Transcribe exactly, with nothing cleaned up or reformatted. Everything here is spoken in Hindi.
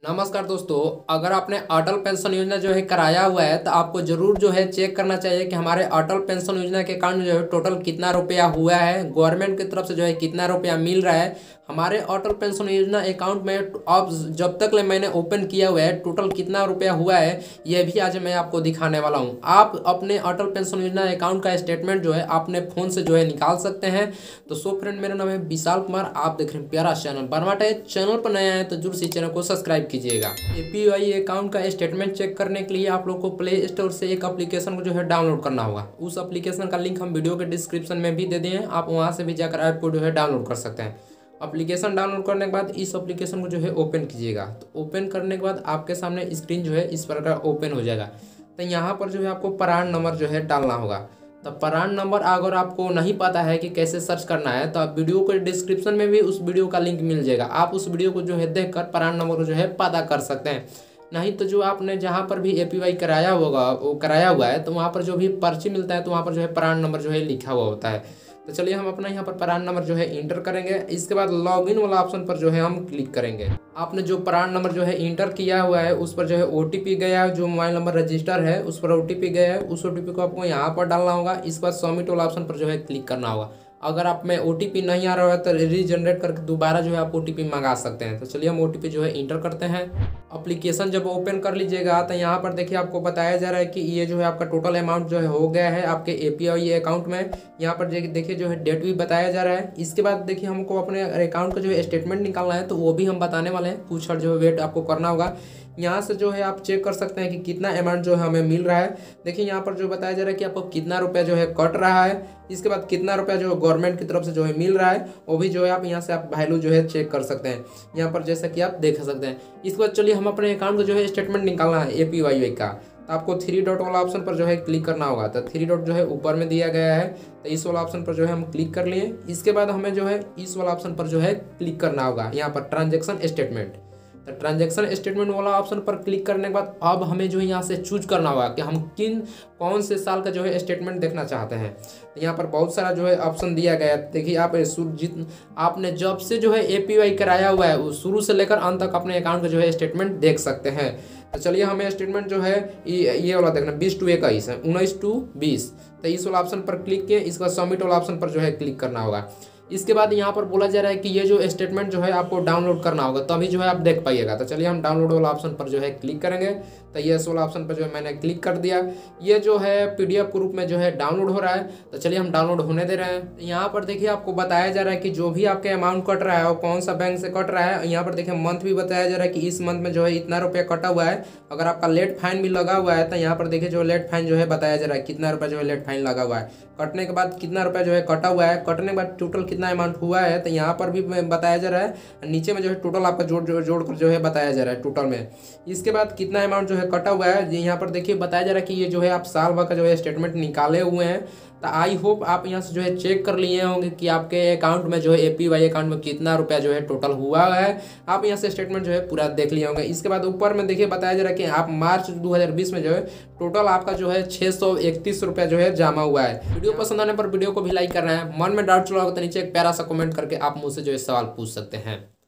नमस्कार दोस्तों। अगर आपने अटल पेंशन योजना जो है कराया हुआ है तो आपको जरूर जो है चेक करना चाहिए कि हमारे अटल पेंशन योजना के अकाउंट में जो है टोटल कितना रुपया हुआ है, गवर्नमेंट की तरफ से जो है कितना रुपया मिल रहा है। हमारे अटल पेंशन योजना अकाउंट में अब जब तक ले मैंने ओपन किया हुआ है टोटल कितना रुपया हुआ है ये भी आज मैं आपको दिखाने वाला हूँ। आप अपने अटल पेंशन योजना अकाउंट का स्टेटमेंट जो है अपने फ़ोन से जो है निकाल सकते हैं। तो सो फ्रेंड, मेरा नाम है विशाल कुमार, आप देख रहे हैं प्यारा चैनल बरमाट है। चैनल पर नया है तो जरूर से चैनल को सब्सक्राइब कीजिएगा। एपीवाई अकाउंट का स्टेटमेंट चेक करने के लिए आप लोग को प्ले स्टोर से एक एप्लीकेशन को जो है डाउनलोड करना होगा। उस एप्लीकेशन का लिंक हम वीडियो के डिस्क्रिप्शन में भी दे दिए हैं, आप वहां से भी जाकर ऐप को जो है डाउनलोड कर सकते हैं। एप्लीकेशन डाउनलोड करने के बाद इस एप्लीकेशन को जो है ओपन कीजिएगा। तो ओपन करने के बाद आपके सामने स्क्रीन जो है इस प्रकार ओपन हो जाएगा। तो यहाँ पर जो है आपको प्रान नंबर जो है डालना होगा। तो प्रान नंबर अगर आपको नहीं पता है कि कैसे सर्च करना है तो आप वीडियो के डिस्क्रिप्शन में भी उस वीडियो का लिंक मिल जाएगा। आप उस वीडियो को जो है देखकर प्रान नंबर को जो है पता कर सकते हैं। नहीं तो जो आपने जहाँ पर भी एपीवाई कराया होगा वो कराया हुआ है तो वहाँ पर जो भी पर्ची मिलता है तो वहाँ पर जो है प्रान नंबर जो है लिखा हुआ होता है। तो चलिए हम अपना यहाँ पर प्रान नंबर जो है इंटर करेंगे। इसके बाद लॉगिन वाला ऑप्शन पर जो है हम क्लिक करेंगे। आपने जो प्रान नंबर जो है इंटर किया हुआ है उस पर जो है ओटीपी गया है, जो मोबाइल नंबर रजिस्टर है उस पर ओटीपी गया है, उस ओटीपी को आपको यहाँ पर डालना होगा। इसके बाद सबमिट वाला ऑप्शन पर जो है क्लिक करना होगा। अगर आप में ओटीपी नहीं आ रहा है तो रीजनरेट करके दोबारा जो है आप ओटीपी मंगा सकते हैं। तो चलिए हम ओटीपी जो है इंटर करते हैं। एप्लीकेशन जब ओपन कर लीजिएगा तो यहाँ पर देखिए आपको बताया जा रहा है कि ये जो है आपका टोटल अमाउंट जो है हो गया है आपके एपीवाई अकाउंट में। यहाँ पर देखिए जो है डेट भी बताया जा रहा है। इसके बाद देखिए हमको अपने अकाउंट का जो है स्टेटमेंट निकालना है तो वो भी हम बताने वाले हैं। कुछ और जो है वेट आपको करना होगा। यहाँ से जो है आप चेक कर सकते हैं कि कितना अमाउंट जो है हमें मिल रहा है। देखिए यहाँ पर जो बताया जा रहा है कि आपको कितना रुपया जो है कट रहा है। इसके बाद कितना रुपया जो गवर्नमेंट की तरफ से जो है मिल रहा है वो भी जो है आप यहाँ से आप वैल्यू जो है चेक कर सकते हैं। यहाँ पर जैसा कि आप देख सकते हैं। इसके बाद चलिए हम अपने अकाउंट का जो है स्टेटमेंट निकालना है एपीवाई का। तो आपको थ्री डॉट वाला ऑप्शन पर जो है क्लिक करना होगा। तो थ्री डॉट जो है ऊपर में दिया गया है तो इस वाला ऑप्शन पर जो है हम क्लिक कर लिए। इसके बाद हमें जो है इस वाला ऑप्शन पर जो है क्लिक करना होगा, यहाँ पर ट्रांजेक्शन स्टेटमेंट। तो ट्रांजैक्शन स्टेटमेंट वाला ऑप्शन पर क्लिक करने के बाद अब हमें जो है यहाँ से चूज करना होगा कि हम किन कौन से साल का जो है स्टेटमेंट देखना चाहते हैं। तो यहाँ पर बहुत सारा जो है ऑप्शन दिया गया है। देखिए आप जित आपने जब से जो है एपीवाई कराया हुआ है उस शुरू से लेकर अंत तक अपने अकाउंट का जो है स्टेटमेंट देख सकते हैं। तो चलिए हमें स्टेटमेंट जो है ये ये वाला देखना, बीस टू इक्कीस है, उन्नीस टू बीस। तो इस वाला ऑप्शन पर क्लिक किए। इसका सबमिट वाला ऑप्शन पर जो है क्लिक करना होगा। इसके बाद यहाँ पर बोला जा रहा है कि ये जो स्टेटमेंट जो है आपको डाउनलोड करना होगा तभी जो है आप देख पाइएगा। तो चलिए हम डाउनलोड वाला ऑप्शन पर जो है क्लिक करेंगे। तो ये वाला ऑप्शन पर जो है मैंने क्लिक कर दिया। ये जो है पीडीएफ के रूप में जो है डाउनलोड हो रहा है। तो चलिए हम डाउनलोड होने दे रहे हैं। यहाँ पर देखिए आपको बताया जा रहा है कि जो भी आपके अमाउंट कट रहा है और कौन सा बैंक से कट रहा है। यहाँ पर देखिए मंथ भी बताया जा रहा है कि इस मंथ में जो है इतना रुपया कटा हुआ है। अगर आपका लेट फाइन भी लगा हुआ है तो यहाँ पर देखिए जो लेट फाइन जो है बताया जा रहा है कितना रुपया जो है लेट फाइन लगा हुआ है। कटने के बाद कितना रुपया जो है कटा हुआ है, कटने के बाद टोटल कितना अमाउंट हुआ है तो यहाँ पर भी बताया जा रहा है। नीचे में जो है टोटल आपका जोड़ जोड़ जोड़ कर जो है बताया जा रहा है टोटल में। इसके बाद कितना अमाउंट जो है कटा हुआ है यहाँ पर देखिए बताया जा रहा है कि ये जो है आप साल भर का जो है स्टेटमेंट निकाले हुए हैं। तो आई होप आप यहाँ से जो है चेक कर लिए होंगे कि आपके अकाउंट में जो है एपीवाई अकाउंट में कितना रुपया जो है टोटल हुआ है। आप यहाँ से स्टेटमेंट जो है पूरा देख लिए होंगे। इसके बाद ऊपर में देखिए बताया जा रहा है कि आप मार्च दो हज़ार बीस में जो है टोटल आपका जो है छः सौ इकतीस रुपया जो है जमा हुआ है। वीडियो पसंद आने पर वीडियो को भी लाइक करना है। मन में डाउट चला होगा तो नीचे एक प्यारा सा कमेंट करके आप मुझसे जो है सवाल पूछ सकते हैं।